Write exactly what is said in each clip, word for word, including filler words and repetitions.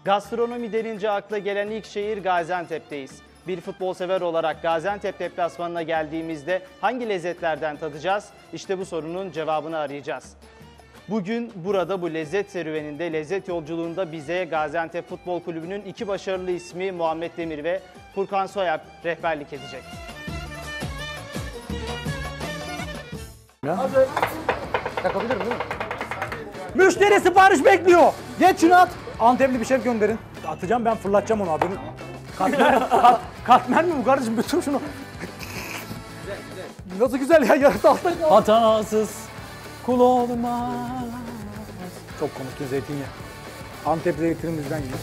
Gastronomi denince akla gelen ilk şehir Gaziantep'teyiz. Bir futbol sever olarak Gaziantep deplasmanına geldiğimizde hangi lezzetlerden tadacağız? İşte bu sorunun cevabını arayacağız. Bugün burada bu lezzet serüveninde, lezzet yolculuğunda bize Gaziantep Futbol Kulübü'nün iki başarılı ismi Muhammed Demir ve Furkan Soyalp rehberlik edecek. Hazır. Takabilirim değil mi? Müşteri sipariş bekliyor. Geç şunu at. Antepli bir şef gönderin. Atacağım ben, fırlatacağım onu abi. Katmer, kat, katmer mi bu kardeşim? Bütün şunu. Nasıl güzel ya, yarısı altta. Hatasız kul olmaz. Çok konuştun zeytinyağı. Antep zeytinimizden yiyor.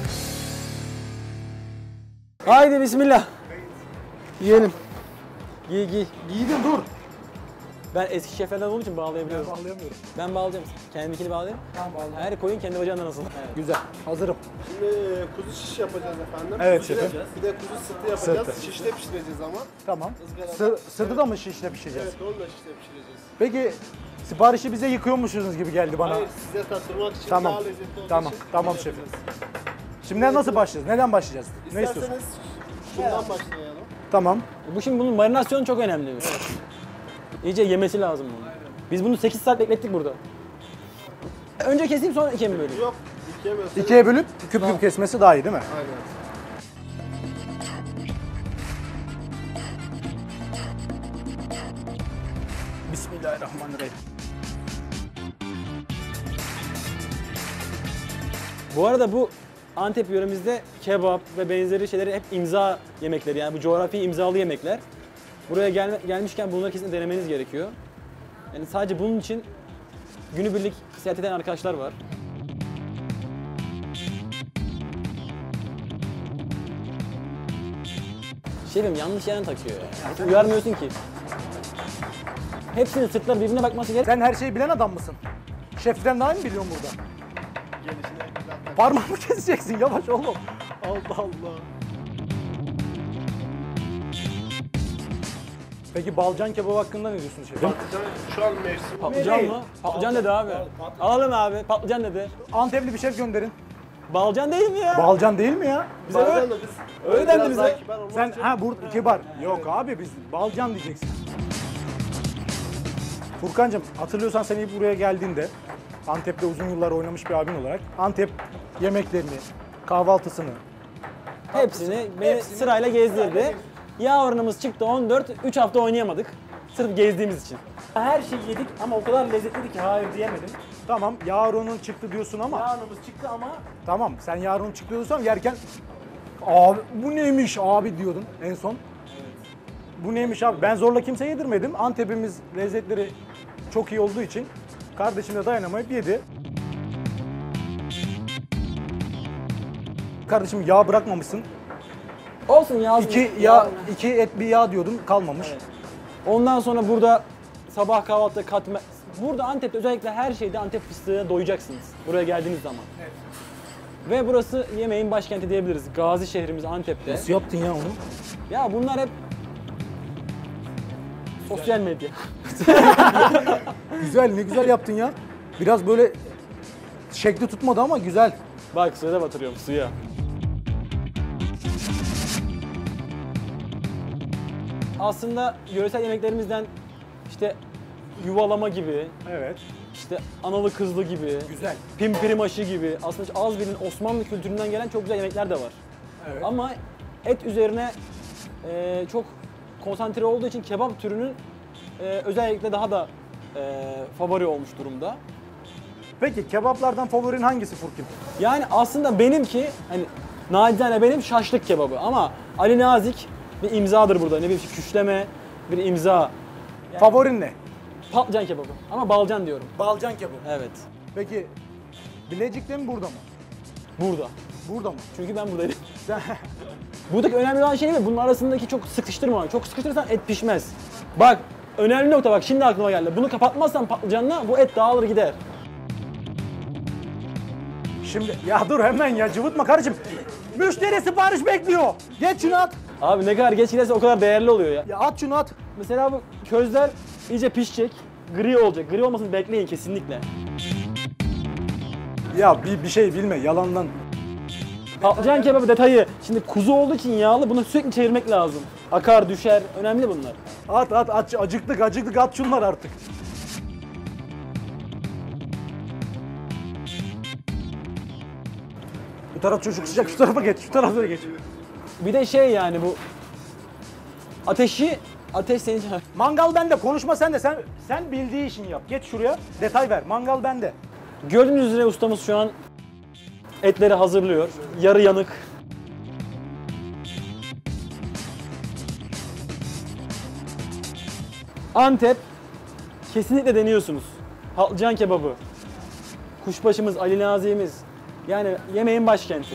Haydi bismillah. Yiyelim. Giy giy. Giydim dur. Ben eski şeflerden olduğum için bağlayabiliyorum. Ben bağlayamıyorum. Ben bağlayacağım. Kendimikini bağlayayım. Tamam bağlayayım. Her koyun kendi bacağından nasıl? Evet. Güzel. Hazırım. Şimdi kuzu şiş yapacağız efendim. Evet kuzu şefim. yapacağız. Bir de kuzu sırtı yapacağız. Sırtı. Şişle pişireceğiz ama. Tamam. Izgarada. Sır, sırtı da mı şişle pişireceğiz? Evet, onu da şişle pişireceğiz. Peki siparişi bize yıkıyormuşsunuz gibi geldi bana. Hayır, size tattırmak için Tamam. daha lezzetli olduğu Tamam. için Tamam bunu şefim. yapacağız. Şimdiden nasıl başlayacağız? Neden başlayacağız? Ne istiyorsun? İsterseniz şundan başlayalım. Tamam. Bu şimdi bunun marinasyonu çok önemli. Evet. İyice yemesi lazım bunu. Biz bunu sekiz saat beklettik burada. Önce keseyim sonra ikiye mi böleyim? Yok, ikiye bölseniz. İkiye bölüp küp küp kesmesi daha iyi değil mi? Aynen. Bismillahirrahmanirrahim. Bu arada bu Antep yöremizde kebap ve benzeri şeyleri hep imza yemekleri, yani bu coğrafi imzalı yemekler. Buraya gelme, gelmişken bunları kesinlikle denemeniz gerekiyor. Yani sadece bunun için günübirlik seyahat eden arkadaşlar var. Şefim yanlış yerden takıyor ya. Uyarmıyorsun ki. Hepsinin sırtları birbirine bakması gerek. Sen her şeyi bilen adam mısın? Şeften daha mı biliyorsun burada? Parmağımı keseceksin, yavaş oğlum. Allah Allah. Peki balcan kebabı hakkında ne diyorsun şefim? Patlıcan şu an mevsim. Patlıcan mı? Patlıcan dedi abi. Alalım abi. Patlıcan dedi. Antepli bir şef gönderin. Balcan değil mi ya? Balcan değil mi ya? Bize Bazen öyle, de biz öyle dendi biraz bize. daha kibar olmak Sen için- ha burada kibar. Yok abi biz balcan diyeceksin. Furkancığım hatırlıyorsan sen ilk buraya geldiğinde Antep'te uzun yıllar oynamış bir abin olarak Antep yemeklerini, kahvaltısını, Hepsini beni sırayla gezdirdi. Yağ oranımız çıktı on dört, üç hafta oynayamadık. Sırf gezdiğimiz için. Her şeyi yedik ama o kadar lezzetliydi ki hayır diyemedim. tamam Yaron'un çıktı diyorsun ama Yağ oranımız çıktı ama tamam sen Yaron'un çıktı diyorsan yerken abi bu neymiş abi diyordun en son. Bu neymiş abi? Ben zorla kimseye yedirmedim. Antep'imiz lezzetleri çok iyi olduğu için kardeşim de dayanamayıp yedi. Kardeşim yağ bırakmamışsın. olsun yağ. İki yağ, iki et bir yağ diyordun, kalmamış. Evet. Ondan sonra burada sabah kahvaltıda katmer... Burada Antep'te özellikle her şeyde Antep fıstığına doyacaksınız buraya geldiğiniz zaman. Evet. Ve burası yemeğin başkenti diyebiliriz. Gazi şehrimiz Antep'te. Nasıl yaptın ya onu? Ya bunlar hep sosyal medya. Güzel, ne güzel yaptın ya. Biraz böyle şekli tutmadı ama güzel. Bak suya da batırıyorum suya. Aslında yöresel yemeklerimizden işte yuvalama gibi, Evet. işte analı kızlı gibi, Güzel. pimpirimaşı gibi aslında az bilinen Osmanlı kültüründen gelen çok güzel yemekler de var. Evet. Ama et üzerine e, çok konsantre olduğu için kebap türünün e, özellikle daha da e, favori olmuş durumda. Peki kebaplardan favorin hangisi Furkin? Yani aslında benimki hani nacizane benim şaşlık kebabı ama Ali Nazik bir imzadır burada. Ne bileyim işte küşleme bir imza. Favorin ne? Patlıcan kebabı ama balcan diyorum. Balcan kebabı. Evet. Peki Bilecik'te mi burada mı? Burada. Burada mı? Çünkü ben buradayım. Sen- Buradaki önemli olan şey ne? Bunun arasındaki çok sıkıştırma. Çok sıkıştırırsan et pişmez. Bak önemli nokta bak şimdi aklıma geldi. Bunu kapatmazsan patlıcanla bu et dağılır gider. Şimdi ya dur hemen ya cıvıtma kardeşim. Müşteri sipariş bekliyor. Geç şunu at. Abi ne kadar geç giderse o kadar değerli oluyor ya. Ya at şunu at. Mesela bu közler iyice pişecek. Gri olacak. Gri olmasını bekleyin kesinlikle. Ya bir, bir şey bilme yalandan. Patlıcan kebabı detayı. Şimdi kuzu olduğu için yağlı, bunu sürekli çevirmek lazım. Akar, düşer. Önemli bunlar. At at at acıktık acıktık at şunlar artık. Bu taraf çocuk sıcak şu tarafa geç şu tarafa geç. Bir de şey yani bu ateşi, ateş senin için... Mangal bende konuşma sen de sen sen bildiği işini yap. Geç şuraya detay ver mangal bende. Gördüğünüz üzere ustamız şu an etleri hazırlıyor. Yarı yanık. Antep kesinlikle deniyorsunuz. Patlıcan kebabı. Kuşbaşımız, Ali Nazi'miz. Yani yemeğin başkenti.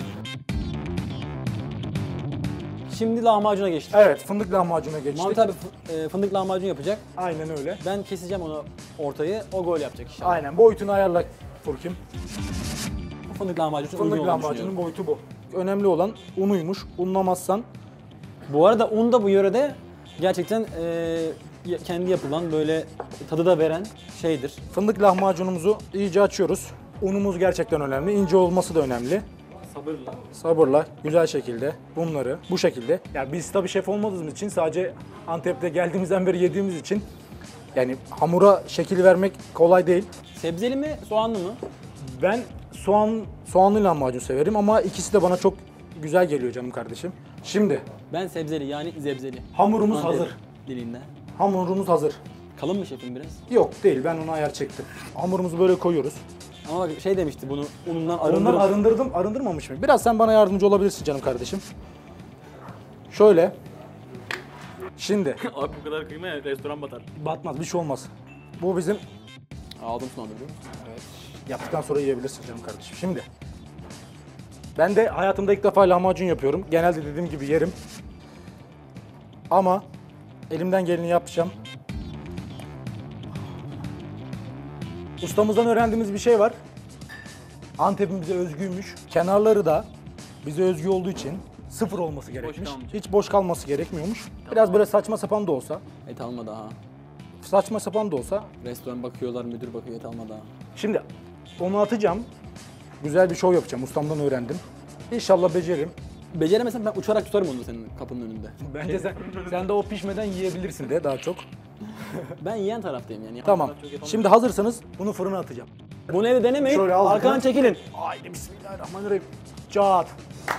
Şimdi lahmacuna geçtik. Evet fındık lahmacuna geçtik. Mahmut abi fı- e, fındık lahmacun yapacak. Aynen öyle. Ben keseceğim onu ortayı. O gol yapacak inşallah. Aynen boyutunu ayarla Furkim. Fındık lahmacun için uygun Fındık olduğunu lahmacunun düşünüyorum. boyutu bu. Önemli olan unuymuş. Unlamazsan Bu arada un da bu yörede gerçekten e, ya- kendi yapılan böyle tadı da veren şeydir. fındık lahmacunumuzu iyice açıyoruz. Unumuz gerçekten önemli. İnce olması da önemli. Sabırla. Sabırla, güzel şekilde bunları bu şekilde. Yani biz tabii şef olmadığımız için sadece Antep'te geldiğimizden beri yediğimiz için yani hamura şekil vermek kolay değil. Sebzeli mi, soğanlı mı? Ben soğan soğanlı lahmacun severim ama ikisi de bana çok güzel geliyor canım kardeşim. Şimdi Ben sebzeli yani zebzeli. hamurumuz Antep hazır. Dilinden. Hamurumuz hazır. Kalın mı şefim biraz? Yok değil ben onu ayar çektim. Hamurumuzu böyle koyuyoruz. Ama bak şey demişti bunu unundan Ondan arındırın. arındırdım, arındırmamış mı? Biraz sen bana yardımcı olabilirsin canım kardeşim. Şöyle. Şimdi Abi bu kadar kıyma ya restoran batar. batmaz bir şey olmaz. Bu bizim Ağzım sulandı biliyor musun? yaptıktan sonra yiyebilirsin canım kardeşim. Şimdi ben de hayatımda ilk defa lahmacun yapıyorum. Genelde dediğim gibi yerim. Ama elimden geleni yapacağım. Ustamızdan öğrendiğimiz bir şey var. Antep'in bize özgüymüş. Kenarları da bize özgü olduğu için sıfır olması gerekmiş. kalmayacak. Hiç boş kalması gerekmiyormuş. Biraz böyle saçma sapan da olsa, Et alma daha. saçma sapan da olsa. Restoran bakıyorlar, müdür bakıyor, et alma daha. Şimdi onu atacağım. Güzel bir şov yapacağım. Ustamdan öğrendim. İnşallah beceririm. Beceremesem ben uçarak tutarım onu senin kapının önünde. Bence sen, sen de o pişmeden yiyebilirsin de daha çok. Ben yiyen taraftayım yani. Tamam. Şimdi hazırsanız bunu fırına atacağım. Bunu evde denemeyin. Şöyle al. Arkadan çekilin. Haydi bismillahirrahmanirrahim. Çat.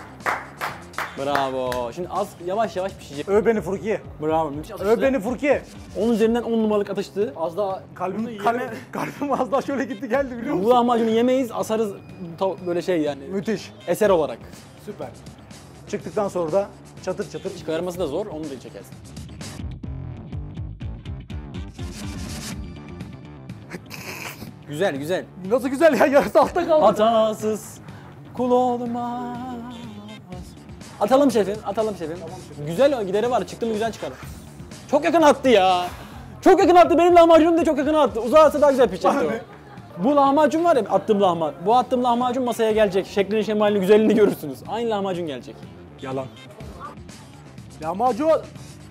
Bravo. Şimdi az yavaş yavaş pişecek. Öv beni Furkiye. Bravo. Müthiş atıştı. Öv beni Furkiye. on üzerinden on numaralık atıştı. Az daha Kalbim, kalbim, kalbim az daha şöyle gitti geldi biliyor bu musun? lahmacunu yemeyiz, asarız ta- böyle şey yani. Müthiş. Eser olarak. Süper. Çıktıktan sonra da çatır çatır. Çıkarması da zor, onu da çekersin. Güzel güzel. Nasıl güzel ya yarısı altta kaldı. Hatasız kul olmaz. Atalım şefim, atalım şefim. Güzel o gideri var, çıktı mı güzel çıkar. Çok yakın attı ya. Çok yakın attı, benim lahmacunum da çok yakın attı. Uzarsa daha güzel pişecekti o. Bu lahmacun var ya, attığım lahmacun. Bu attığım lahmacun masaya gelecek. Şeklini, şemalini, güzelliğini görürsünüz. Aynı lahmacun gelecek. Yalan. Lahmacun.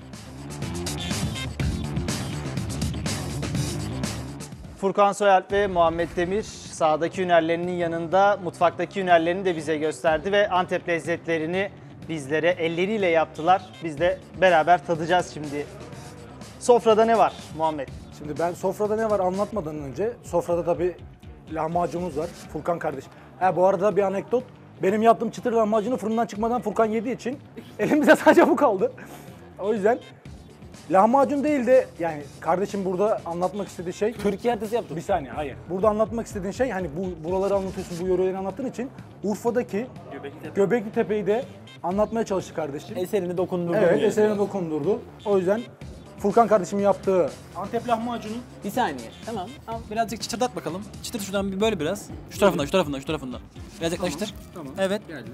Furkan Soyalp ve Muhammed Demir sahadaki hünerlerinin yanında mutfaktaki hünerlerini de bize gösterdi ve Antep lezzetlerini bizlere elleriyle yaptılar. Biz de beraber tadacağız şimdi. Sofrada ne var Muhammed? Şimdi ben sofrada ne var anlatmadan önce sofrada da bir lahmacunumuz var. Furkan kardeş. Ha bu arada bir anekdot. Benim yaptığım çıtır lahmacunu fırından çıkmadan Furkan yediği için elimizde sadece bu kaldı. O yüzden lahmacun değil de yani kardeşim burada anlatmak istediği şey Türkiye haritası yaptım. bir saniye hayır. Burada anlatmak istediğin şey hani bu buraları anlatıyorsun, bu yöreleri anlattığın için Urfa'daki Göbekli Tepe'yi de anlatmaya çalıştı kardeşim. Eserini dokundurdum. Evet, yani. eserine dokundurdu. O yüzden Furkan kardeşimin yaptığı Antep lahmacunu Bir saniye. Tamam. Al, birazcık çıtırdat bakalım. Çıtır şuradan bir böyle biraz. Şu tarafından, şu tarafından, şu tarafından. Biraz yaklaştır. tamam. Evet. geldi.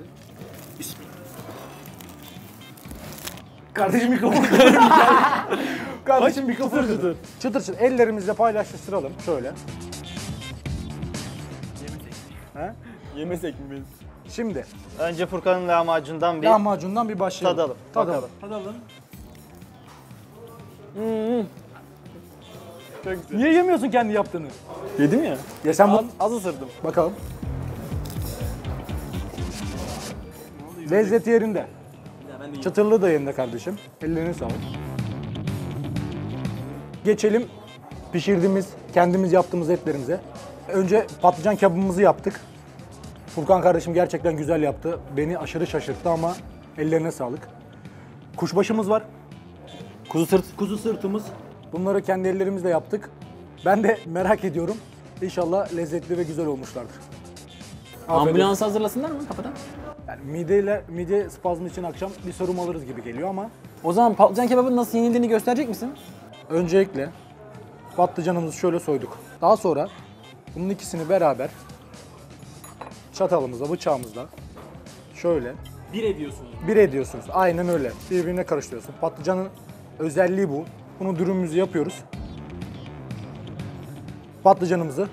Kardeşim mikrofonu Kardeşim mikrofonu çıtır çıtır. Çıtır ellerimizle paylaştıralım şöyle. He? Yemesek mi biz? Şimdi Önce Furkan'ın lahmacundan bir lahmacundan bir başlayalım. tadalım. Tadalım. Bakalım. Tadalım. Niye yemiyorsun kendi yaptığını? Yedim ya. Ya sen bu... Az, az ısırdım. Bakalım. Lezzet yerinde. Çıtırlığı da yerinde kardeşim. Ellerine sağlık. Geçelim pişirdiğimiz, kendimiz yaptığımız etlerimize. Önce patlıcan kebabımızı yaptık. Furkan kardeşim gerçekten güzel yaptı. Beni aşırı şaşırttı ama ellerine sağlık. Kuşbaşımız var. Kuzu sırt. Kuzu sırtımız. Bunları kendi ellerimizle yaptık. Ben de merak ediyorum. İnşallah lezzetli ve güzel olmuşlardır. Afiyet Ambulans hazırlasınlar mı kapıdan? olsun. Yani mideyle, mide spazmı için akşam bir sorum alırız gibi geliyor ama O zaman patlıcan kebabının nasıl yenildiğini gösterecek misin? öncelikle patlıcanımızı şöyle soyduk. Daha sonra bunun ikisini beraber çatalımızla, bıçağımızla şöyle Bir ediyorsunuz. bir ediyorsunuz. Aynen öyle. Birbirine karıştırıyorsun. Patlıcanın özelliği bu. Bunu dürümümüzü yapıyoruz. Patlıcanımızı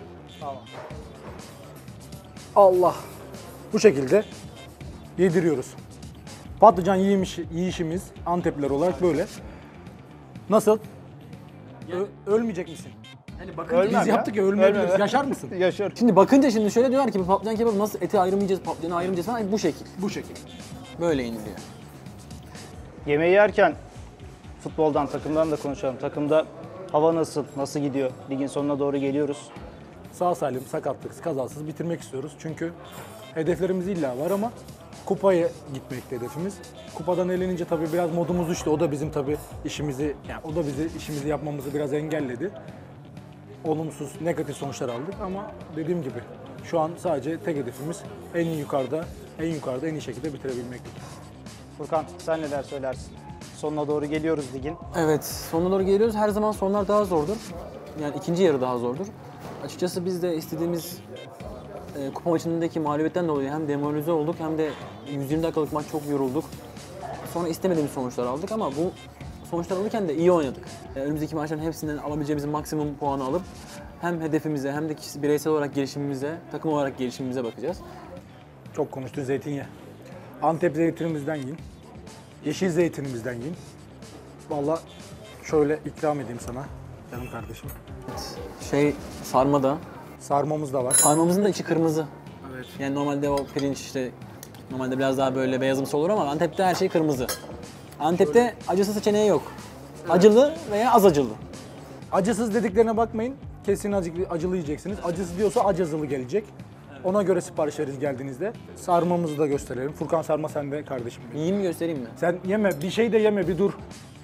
Allah bu şekilde yediriyoruz. Patlıcan yiyiş, yiyişimiz Antepliler olarak böyle. Nasıl? Ö- ölmeyecek misin? Hani Biz yaptık ya ölmeyebiliriz. Ölmeme. Yaşar mısın? Yaşar. Şimdi bakınca şimdi şöyle diyorlar ki bu patlıcan kebabı nasıl eti ayrılmayacağız, patlıcanı ayrılmayacağız falan bu şekil. Bu şekilde. Böyle yeniliyor. Yemeği yerken futboldan, takımdan da konuşalım. Takımda hava nasıl, nasıl gidiyor? Ligin sonuna doğru geliyoruz. Sağ salim, sakatlıksız, kazasız bitirmek istiyoruz. Çünkü hedeflerimiz illa var ama kupaya gitmekte hedefimiz. Kupadan eğlenince tabii biraz modumuz düştü. O da bizim tabii işimizi, yani o da bizi işimizi yapmamızı biraz engelledi. Olumsuz, negatif sonuçlar aldık ama dediğim gibi şu an sadece tek hedefimiz en iyi yukarıda, en yukarıda en iyi şekilde bitirebilmektir. Furkan sen neler söylersin? Sonuna doğru geliyoruz ligin. Evet, sonuna doğru geliyoruz. Her zaman sonlar daha zordur. Yani ikinci yarı daha zordur. Açıkçası biz de istediğimiz e, kupa maçındaki mağlubiyetten dolayı hem demoralize olduk hem de yüz yirmi dakikalık maç çok yorulduk. Sonra istemediğimiz sonuçlar aldık ama bu sonuçlar alırken de iyi oynadık. E, önümüzdeki maçların hepsinden alabileceğimiz maksimum puanı alıp hem hedefimize hem de kişi- bireysel olarak gelişimimize, takım olarak gelişimimize bakacağız. Çok konuştun zeytin ye. Antep zeytinimizden yiyin. Yeşil zeytinimizden yiyin. Vallahi şöyle ikram edeyim sana canım kardeşim. Şey sarma da, Sarmamız da var. sarmamızın da içi kırmızı. Evet. Yani normalde o pirinç işte normalde biraz daha böyle beyazımsı olur ama Antep'te her şey kırmızı. Antep'te acısı seçeneği yok. Acılı veya az acılı. Acısız dediklerine bakmayın. Kesin acı, acılı yiyeceksiniz. Acısız diyorsa acızılı gelecek. Ona göre sipariş veririz geldiğinizde. Sarmamızı da gösterelim. Furkan sarma sende kardeşim benim. Yiyeyim mi göstereyim mi? Sen yeme, bir şey de yeme, bir dur.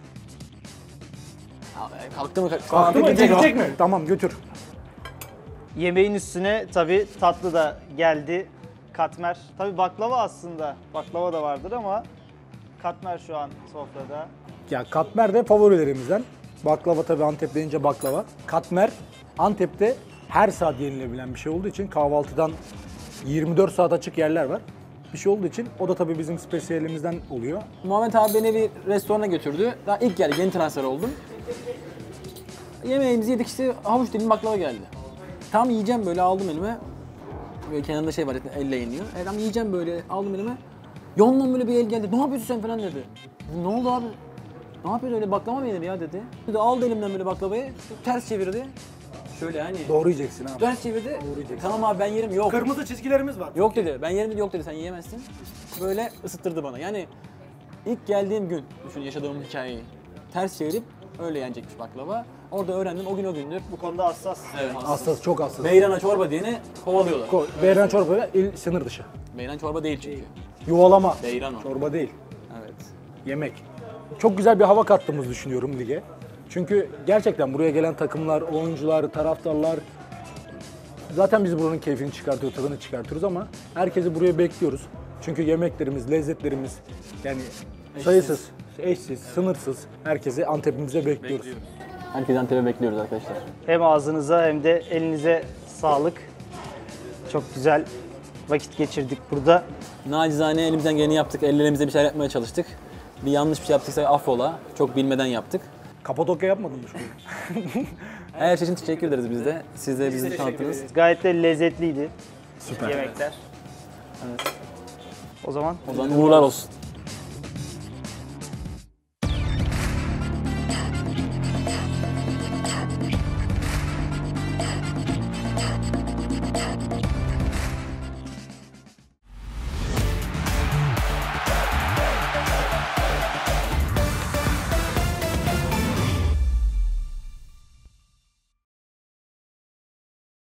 Kalktı mı? Kalktı mı? Gidecek o. Gidecek mi? Tamam götür. Yemeğin üstüne tabii tatlı da geldi. Katmer. Tabii baklava aslında. Baklava da vardır ama katmer şu an sofrada. Ya katmer de favorilerimizden. Baklava tabii Antep deyince baklava. Katmer Antep'te her saat yenilebilen bir şey olduğu için kahvaltıdan yirmi dört saat açık yerler var. Bir şey olduğu için o da tabii bizim spesiyelimizden oluyor. Muhammed abi beni bir restorana götürdü. Daha ilk geldi, yeni transfer oldum. Yemeğimizi yedik işte havuç dilim baklava geldi. Tam yiyeceğim böyle aldım elime. Böyle kenarında şey var zaten elle yeniyor. E, tam yiyeceğim böyle aldım elime. Yanından böyle bir el geldi. Ne yapıyorsun sen falan dedi. Ne oldu abi? Ne yapıyorsun öyle baklava mı yenir ya dedi. Dedi aldı elimden böyle baklavayı ters çevirdi. Şöyle hani Doğru yiyeceksin abi. ters çevirdi. yiyeceksin. Tamam abi ben yerim. Yok. Kırmızı çizgilerimiz var. Yok dedi. Ben yerim dedi. Yok dedi. Sen yiyemezsin. Böyle ısıttırdı bana. Yani ilk geldiğim gün düşün yaşadığım hikayeyi. Ters çevirip öyle yenecekmiş baklava. Orada öğrendim. O gün o gündür. Bu konuda hassas. Evet. Hassas, çok hassas. Beyrana çorba diyeni kovalıyorlar. Ko- Beyran çorba il sınır dışı. Beyran çorba değil çünkü. Yuvalama. Beyran o. Çorba değil. Evet. Yemek. Çok güzel bir hava kattığımızı düşünüyorum lige. Çünkü gerçekten buraya gelen takımlar, oyuncular, taraftarlar zaten biz buranın keyfini çıkartıyor, tadını çıkartıyoruz ama herkesi buraya bekliyoruz. Çünkü yemeklerimiz, lezzetlerimiz yani sayısız, eşsiz, sınırsız herkesi Antep'imize bekliyoruz. Herkese Antep'e bekliyoruz arkadaşlar. Hem ağzınıza hem de elinize sağlık. Çok güzel vakit geçirdik burada. Nacizane elimizden geleni yaptık. Ellerimize bir şeyler yapmaya çalıştık. Bir yanlış bir şey yaptıysa affola. Çok bilmeden yaptık. Kapadokya yapmadın mı şu an? Her şey için teşekkür ederiz biz de. Siz de bizi tanıttınız. Gayet de lezzetliydi Süper. yemekler. Evet. O zaman O zaman uğurlar olsun.